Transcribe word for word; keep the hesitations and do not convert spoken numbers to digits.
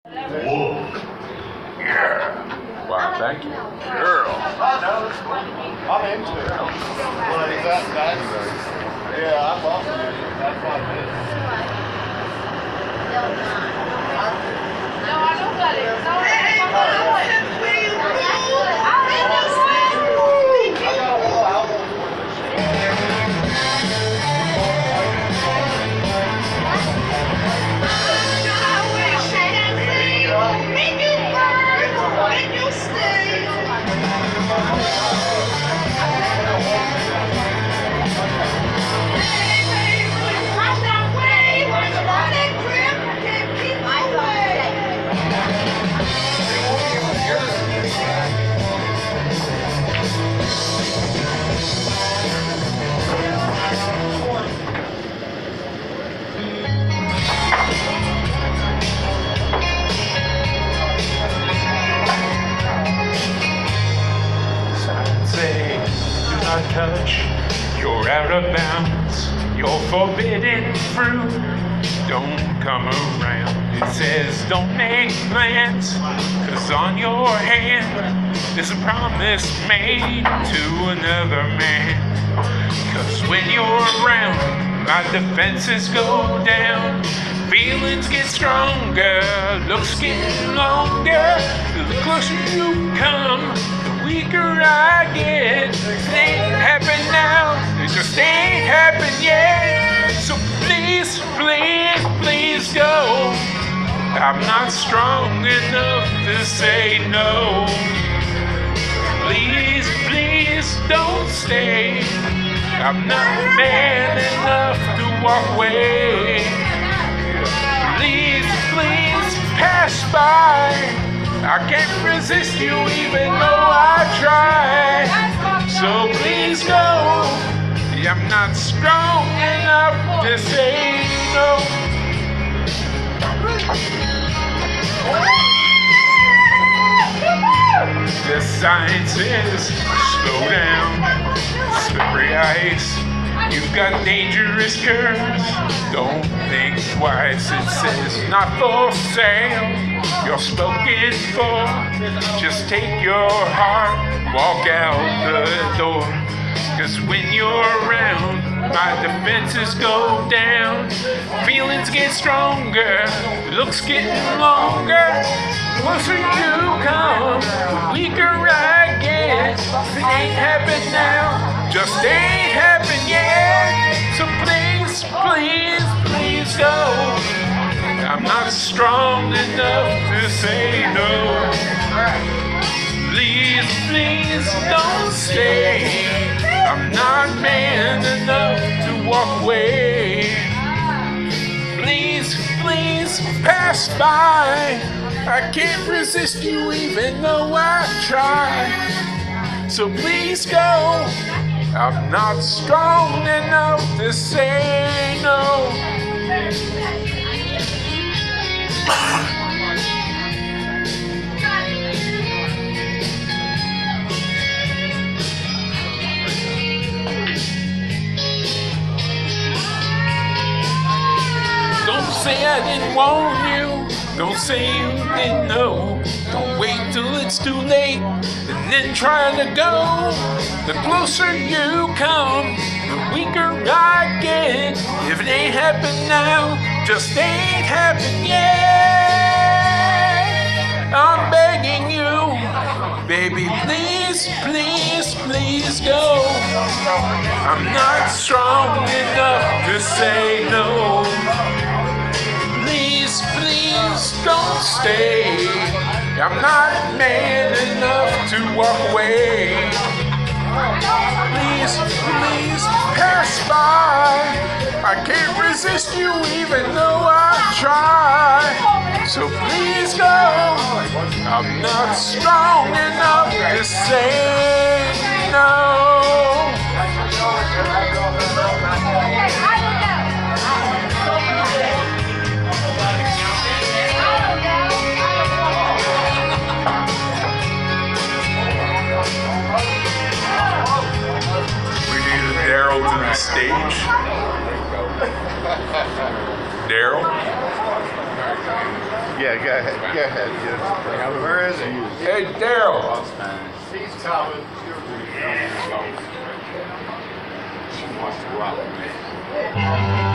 Whoa. Yeah. Wow, thank you. Girl. I'm into it. Well, he's that nice. Yeah, I'm off of it. That's what it is. No, I don't got it. No, I don't got it. Touch, you're out of bounds, you're forbidden fruit, don't come around. It says don't make plans, cause on your hand there's a promise made to another man. Cause when you're around, my defenses go down, feelings get stronger, looks get longer, the closer you come, weaker I get. It ain't happen now, it just ain't happen yet. So please, please, please go. I'm not strong enough to say no. Please, please don't stay. I'm not man enough to walk away. Please, please pass by. I can't resist you even though I try. So please go. I'm not strong enough to say no. The sign says slow down, slippery ice. You've got dangerous curves, don't think twice. It says not for sale, you're spoken for. Just take your heart, walk out the door. Cause when you're around, my defenses go down, feelings get stronger, looks getting longer. The closer you come, the weaker I get. It ain't happened now, just ain't happened yet. So please, please, please go. I'm not strong enough to say no. Please, please don't stay. I'm not man enough to walk away. Please, please pass by. I can't resist you even though I try. So please go. I'm not strong enough to say no. Don't say I didn't warn you. Don't say you didn't know. Don't wait till it's too late and then try to go. The closer you come, the weaker I get. If it ain't happened now, just ain't happened yet. I'm begging you, baby, please, please, please go. I'm not strong enough to say no. Please, please don't stay. I'm not man enough to walk away. Please, please pass by. I can't resist you even though I try. So please go. I'm not strong enough to say no. Daryl to the stage. Daryl. Yeah, go ahead. Go ahead. Yeah. Where is he? Hey, Daryl. He's coming. She wants to rock me.